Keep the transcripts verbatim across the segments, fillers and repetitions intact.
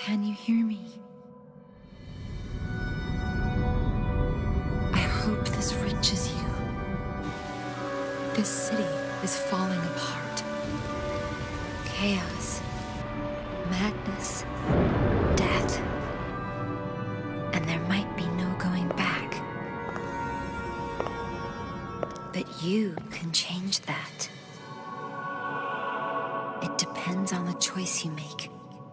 Can you hear me? I hope this reaches you. This city is falling apart. Chaos, madness, death. And there might be no going back. But you can change that. It depends on the choice you make.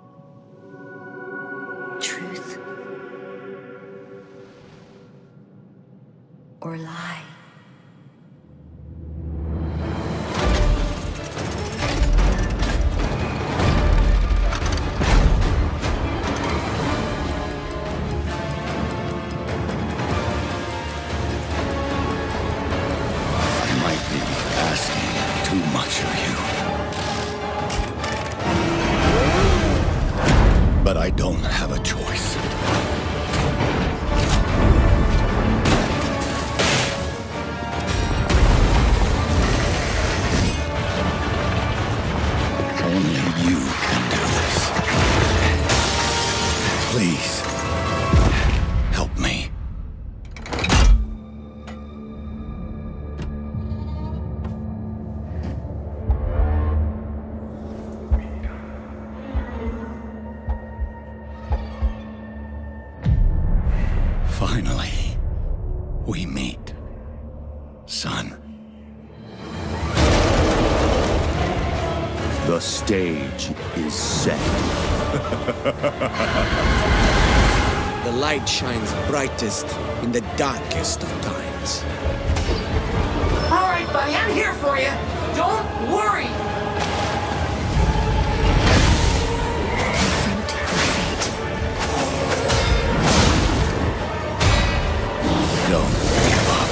Truth or lie. I might be asking too much of you. But I don't have a choice. Only you can do this. Please, help me. Finally, we meet, son. The stage is set. The light shines brightest in the darkest of times. All right, buddy, I'm here for you. Don't worry. Confront your fate. Don't give up.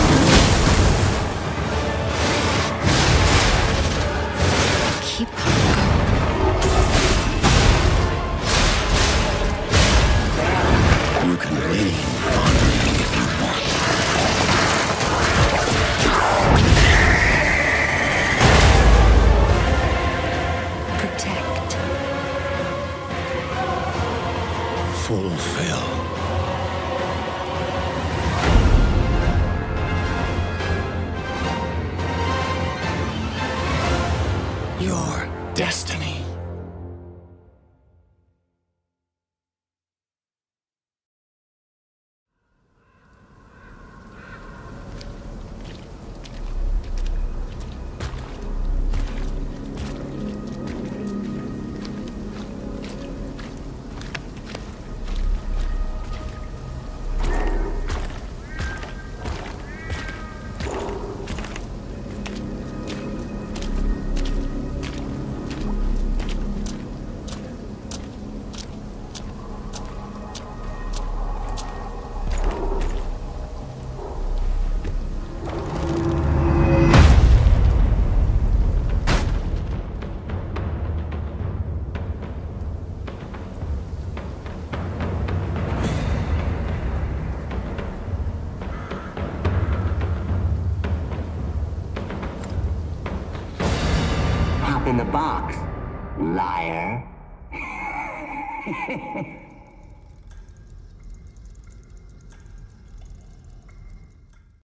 Keep on going. You can lean on me if you want. Protect. Fulfill. Your destiny. Hop in the box, liar.